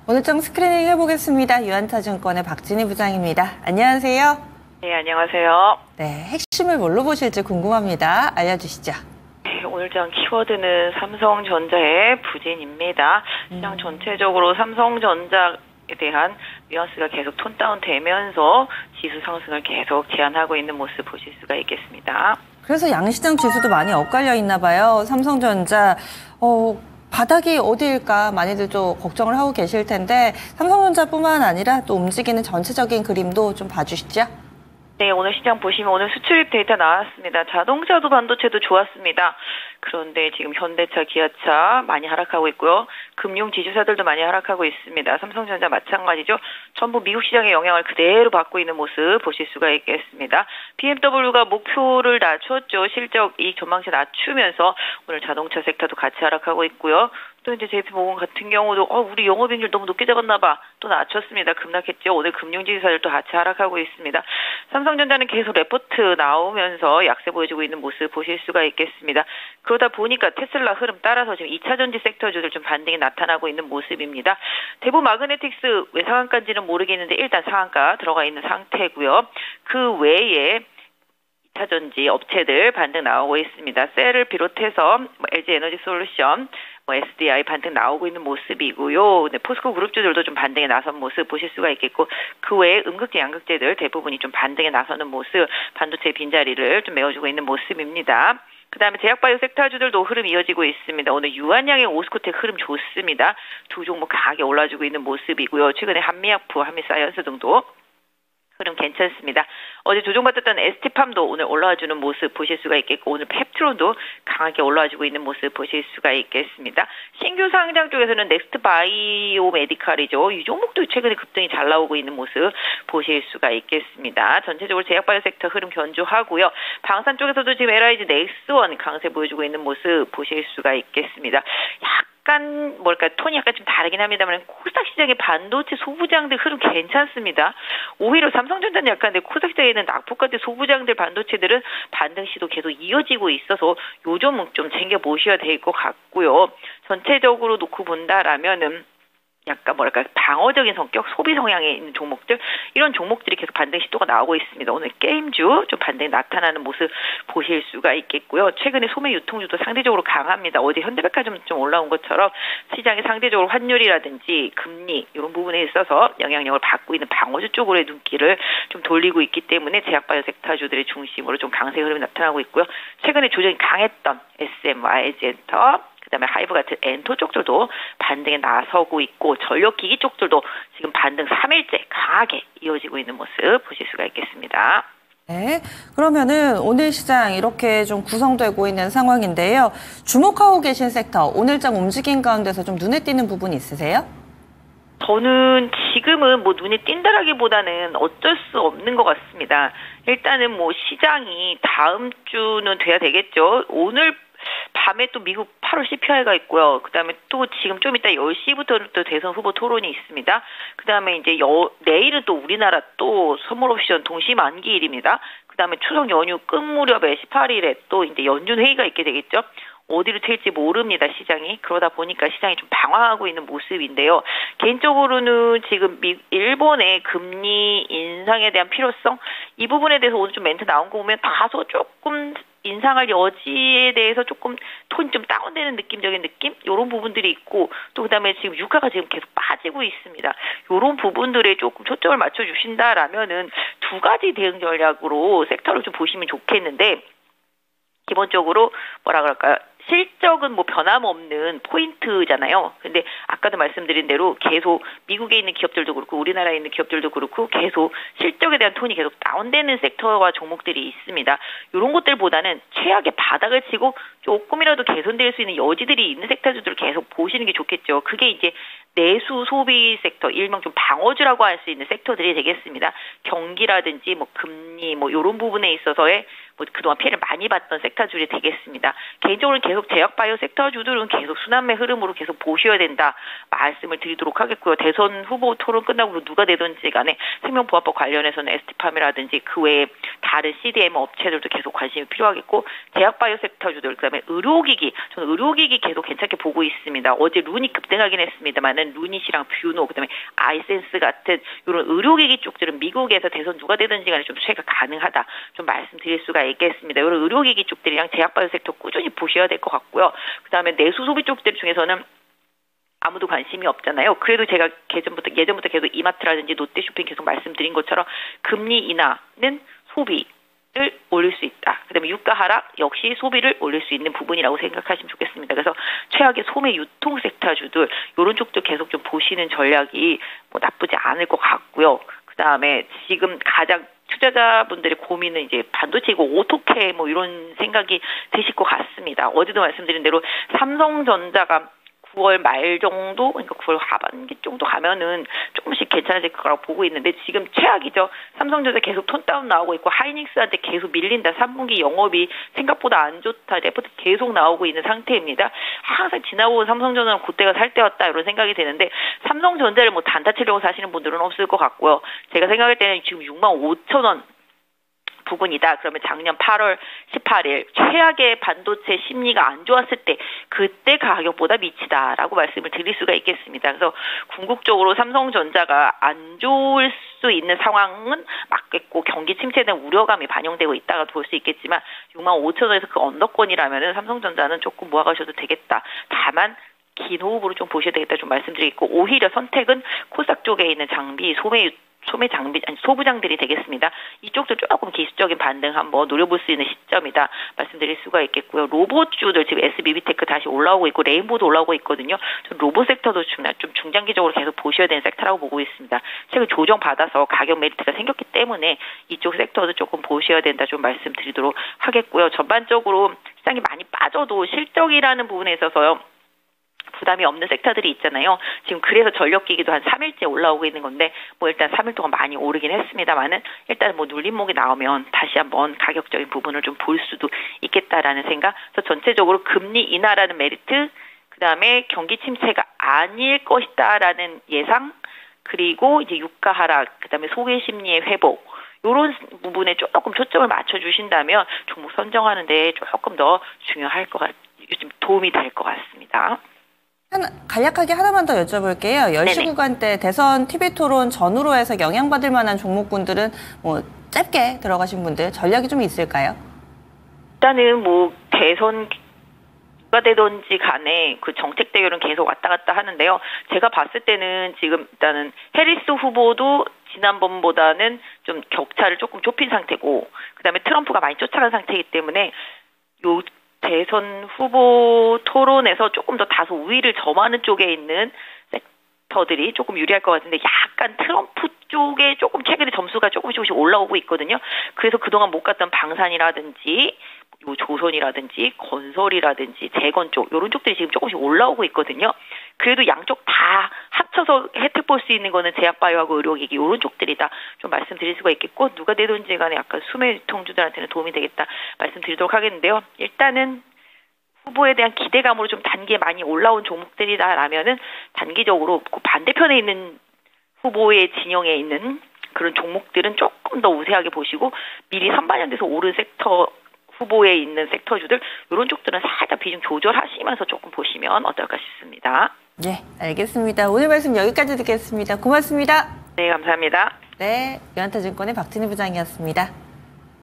오늘장 스크리닝 해보겠습니다. 유한타증권의 박진희 부장입니다. 안녕하세요. 네, 안녕하세요. 네, 핵심을 뭘로 보실지 궁금합니다. 알려주시죠. 네, 오늘장 키워드는 삼성전자의 부진입니다. 시장 전체적으로 삼성전자에 대한 뉘앙스가 계속 톤다운 되면서 지수 상승을 계속 제한하고 있는 모습 보실 수가 있겠습니다. 그래서 양시장 지수도 많이 엇갈려 있나 봐요. 삼성전자 바닥이 어디일까 많이들 좀 걱정을 하고 계실 텐데 삼성전자뿐만 아니라 또 움직이는 전체적인 그림도 좀 봐주시죠. 네, 오늘 시장 보시면 오늘 수출입 데이터 나왔습니다. 자동차도 반도체도 좋았습니다. 그런데 지금 현대차, 기아차 많이 하락하고 있고요. 금융 지주사들도 많이 하락하고 있습니다. 삼성전자 마찬가지죠. 전부 미국 시장의 영향을 그대로 받고 있는 모습 보실 수가 있겠습니다. BMW가 목표를 낮췄죠. 실적 이익 전망치 낮추면서 오늘 자동차 섹터도 같이 하락하고 있고요. 또 이제 JP모건 같은 경우도 우리 영업이익률 너무 높게 잡았나 봐. 또 낮췄습니다. 급락했죠. 오늘 금융지주사들도 같이 하락하고 있습니다. 삼성전자는 계속 레포트 나오면서 약세 보여주고 있는 모습 보실 수가 있겠습니다. 그러다 보니까 테슬라 흐름 따라서 지금 2차전지 섹터주들 좀 반등이 나타나고 있는 모습입니다. 대부 마그네틱스 왜 상한가인지는 모르겠는데 일단 상한가 들어가 있는 상태고요. 그 외에 2차전지 업체들 반등 나오고 있습니다. 셀을 비롯해서 LG에너지솔루션, SDI 반등 나오고 있는 모습이고요. 네, 포스코 그룹주들도 좀 반등에 나선 모습 보실 수가 있겠고 그 외에 음극재, 양극재들 대부분이 좀 반등에 나서는 모습, 반도체 빈자리를 좀 메워주고 있는 모습입니다. 그 다음에 제약바이오 섹터주들도 흐름 이어지고 있습니다. 오늘 유한양의 오스코텍 흐름 좋습니다. 두 종목 강하게 올라주고 있는 모습이고요. 최근에 한미약품, 한미사이언스 등도 흐름 괜찮습니다. 어제 조정받았던 ST팜도 오늘 올라와주는 모습 보실 수가 있겠고 오늘 펩트론도 강하게 올라와주고 있는 모습 보실 수가 있겠습니다. 신규 상장 쪽에서는 넥스트 바이오 메디칼이죠. 이 종목도 최근에 급등이 잘 나오고 있는 모습 보실 수가 있겠습니다. 전체적으로 제약바이오 섹터 흐름 견조하고요. 방산 쪽에서도 지금 LIG 넥스원 강세 보여주고 있는 모습 보실 수가 있겠습니다. 약간 톤이 약간 좀 다르긴 합니다만 코스닥 시장의 반도체 소부장들 흐름 괜찮습니다. 오히려 삼성전자는 약간 코스닥 시장에 있는 낙폭 같은 소부장들 반도체들은 반등 시도 계속 이어지고 있어서 요 종목 좀 챙겨 보셔야 될 것 같고요. 전체적으로 놓고 본다라면은 약간 방어적인 성격, 소비 성향에 있는 종목들, 이런 종목들이 계속 반등 시도가 나오고 있습니다. 오늘 게임주 좀 반등이 나타나는 모습 보실 수가 있겠고요. 최근에 소매 유통주도 상대적으로 강합니다. 어제 현대백화점 좀 올라온 것처럼 시장이 상대적으로 환율이라든지 금리 이런 부분에 있어서 영향력을 받고 있는 방어주 쪽으로의 눈길을 좀 돌리고 있기 때문에 제약바이오 섹터주들의 중심으로 좀 강세 흐름이 나타나고 있고요. 최근에 조정이 강했던 SMYG엔터, 그다음에 하이브 같은 엔토 쪽들도 반등에 나서고 있고 전력기기 쪽들도 지금 반등 3일째 강하게 이어지고 있는 모습 보실 수가 있겠습니다. 네, 그러면은 오늘 시장 이렇게 좀 구성되고 있는 상황인데요. 주목하고 계신 섹터, 오늘장 움직임 가운데서 좀 눈에 띄는 부분이 있으세요? 저는 지금은 눈에 띈다라기보다는 어쩔 수 없는 것 같습니다. 일단은 시장이 다음 주는 돼야 되겠죠. 오늘 밤에 또 미국 8월 CPI가 있고요. 그 다음에 또 지금 좀 이따 10시부터 또 대선 후보 토론이 있습니다. 그 다음에 이제 내일은 또 우리나라 또 선물 옵션 동시 만기일입니다. 그 다음에 추석 연휴 끝 무렵에 18일에 또 이제 연준 회의가 있게 되겠죠. 어디로 튈지 모릅니다, 시장이. 그러다 보니까 시장이 좀 방황하고 있는 모습인데요. 개인적으로는 지금 일본의 금리 인상에 대한 필요성, 이 부분에 대해서 오늘 좀 멘트 나온 거 보면 다소 조금 인상할 여지에 대해서 조금 톤이 좀 다운되는 느낌적인 느낌? 이런 부분들이 있고, 또 그다음에 지금 유가가 지금 계속 빠지고 있습니다. 이런 부분들에 조금 초점을 맞춰주신다라면은 두 가지 대응 전략으로 섹터를 좀 보시면 좋겠는데, 기본적으로 실적은 변함없는 포인트잖아요. 근데 아까도 말씀드린 대로 계속 미국에 있는 기업들도 그렇고 우리나라에 있는 기업들도 그렇고 계속 실적에 대한 톤이 계속 다운되는 섹터와 종목들이 있습니다. 이런 것들보다는 최악의 바닥을 치고 조금이라도 개선될 수 있는 여지들이 있는 섹터들을 계속 보시는 게 좋겠죠. 그게 이제 내수 소비 섹터, 일명 좀 방어주라고 할 수 있는 섹터들이 되겠습니다. 경기라든지 금리 이런 부분에 있어서의 그동안 피해를 많이 봤던 섹터들이 되겠습니다. 개인적으로 계속 계속 제약바이오 섹터주들은 계속 순환매 흐름으로 계속 보셔야 된다 말씀을 드리도록 하겠고요. 대선 후보 토론 끝나고 누가 되든지 간에 생명보호법 관련해서는 ST팜이라든지 그 외에 다른 CDMO 업체들도 계속 관심이 필요하겠고 제약바이오 섹터주들 그다음에 의료기기 저는 의료기기 계속 괜찮게 보고 있습니다. 어제 룬이 급등하긴 했습니다만은 루닛이랑 뷰노 그다음에 아이센스 같은 이런 의료기기 쪽들은 미국에서 대선 누가 되든지 간에 좀 수혜가 가능하다 좀 말씀드릴 수가 있겠습니다. 이런 의료기기 쪽들이랑 제약바이오 섹터 꾸준히 보셔야 될 것 같고요. 그다음에 내수 소비 쪽들 중에서는 아무도 관심이 없잖아요. 그래도 제가 예전부터 계속 이마트라든지 롯데쇼핑 계속 말씀드린 것처럼 금리 인하는 소비를 올릴 수 있다. 그다음에 유가 하락 역시 소비를 올릴 수 있는 부분이라고 생각하시면 좋겠습니다. 그래서 최악의 소매 유통 섹터주들 이런 쪽도 계속 좀 보시는 전략이 뭐 나쁘지 않을 것 같고요. 그다음에 지금 가장 투자자분들의 고민은 이제 반도체이고 어떻게 뭐 이런 생각이 드실 것 같습니다. 어제도 말씀드린 대로 삼성전자가 9월 말 정도, 그러니까 9월 하반기 정도 가면은 조금씩 괜찮아질 거라고 보고 있는데 지금 최악이죠. 삼성전자 계속 톤다운 나오고 있고 하이닉스한테 계속 밀린다. 3분기 영업이 생각보다 안 좋다. 레포트 계속 나오고 있는 상태입니다. 항상 지나고 온 삼성전자는 그때가 살 때였다 이런 생각이 드는데 삼성전자를 뭐 단타 치려고 사시는 분들은 없을 것 같고요. 제가 생각할 때는 지금 65,000원 부분이다. 그러면 작년 8월 18일 최악의 반도체 심리가 안 좋았을 때 그때 가격보다 미치다라고 말씀을 드릴 수가 있겠습니다. 그래서 궁극적으로 삼성전자가 안 좋을 수 있는 상황은 맞겠고 경기 침체에 대한 우려감이 반영되고 있다가 볼 수 있겠지만 65,000원에서 그 언더권이라면은 삼성전자는 조금 모아가셔도 되겠다. 다만 긴 호흡으로 좀 보셔야 되겠다 좀 말씀드리겠고 오히려 선택은 코스닥 쪽에 있는 장비 소매 장비, 소부장들이 되겠습니다. 이쪽도 조금 기술적인 반등 한번 노려볼 수 있는 시점이다 말씀드릴 수가 있겠고요. 로봇주들 지금 SBB테크 다시 올라오고 있고 레인보도 올라오고 있거든요. 로봇 섹터도 좀 중장기적으로 계속 보셔야 되는 섹터라고 보고 있습니다. 최근 조정 받아서 가격 메리트가 생겼기 때문에 이쪽 섹터도 조금 보셔야 된다 좀 말씀드리도록 하겠고요. 전반적으로 시장이 많이 빠져도 실적이라는 부분에 있어서요. 부담이 없는 섹터들이 있잖아요. 지금 그래서 전력기기도 한 3일째 올라오고 있는 건데 뭐 일단 3일 동안 많이 오르긴 했습니다만은 일단 뭐 눌림목이 나오면 다시 한번 가격적인 부분을 좀 볼 수도 있겠다라는 생각. 그래서 전체적으로 금리 인하라는 메리트, 그다음에 경기 침체가 아닐 것이다라는 예상, 그리고 이제 유가 하락, 그다음에 소비 심리의 회복. 이런 부분에 조금 초점을 맞춰주신다면 종목 선정하는데 조금 더 중요할 것 좀 도움이 될 것 같습니다. 간략하게 하나만 더 여쭤볼게요. 10시 구간대 대선 TV토론 전후로 해서 영향받을 만한 종목군들은 뭐 짧게 들어가신 분들 전략이 좀 있을까요? 일단은 뭐 대선 누가 되든지 간에 그 정책 대결은 계속 왔다 갔다 하는데요. 제가 봤을 때는 지금 일단은 해리스 후보도 지난번보다는 좀 격차를 조금 좁힌 상태고 그다음에 트럼프가 많이 쫓아간 상태이기 때문에 요 대선 후보 토론에서 조금 더 다소 우위를 점하는 쪽에 있는 섹터들이 조금 유리할 것 같은데 약간 트럼프 쪽에 조금 최근에 점수가 조금씩 올라오고 있거든요. 그래서 그동안 못 갔던 방산이라든지 요 조선이라든지 건설이라든지 재건 쪽 이런 쪽들이 지금 조금씩 올라오고 있거든요. 그래도 양쪽 다 합쳐서 혜택 볼 수 있는 거는 제약바이오하고 의료기기 이런 쪽들이다 좀 말씀드릴 수가 있겠고 누가 되든지 간에 약간 수매통주들한테는 도움이 되겠다 말씀드리도록 하겠는데요. 일단은 후보에 대한 기대감으로 좀 단기에 많이 올라온 종목들이다라면은 단기적으로 그 반대편에 있는 후보의 진영에 있는 그런 종목들은 조금 더 우세하게 보시고 미리 선반영돼서 오른 섹터 후보에 있는 섹터주들 이런 쪽들은 살짝 비중 조절하시면서 조금 보시면 어떨까 싶습니다. 네, 알겠습니다. 오늘 말씀 여기까지 듣겠습니다. 고맙습니다. 네, 감사합니다. 네, 유한타증권의 박진희 부장이었습니다.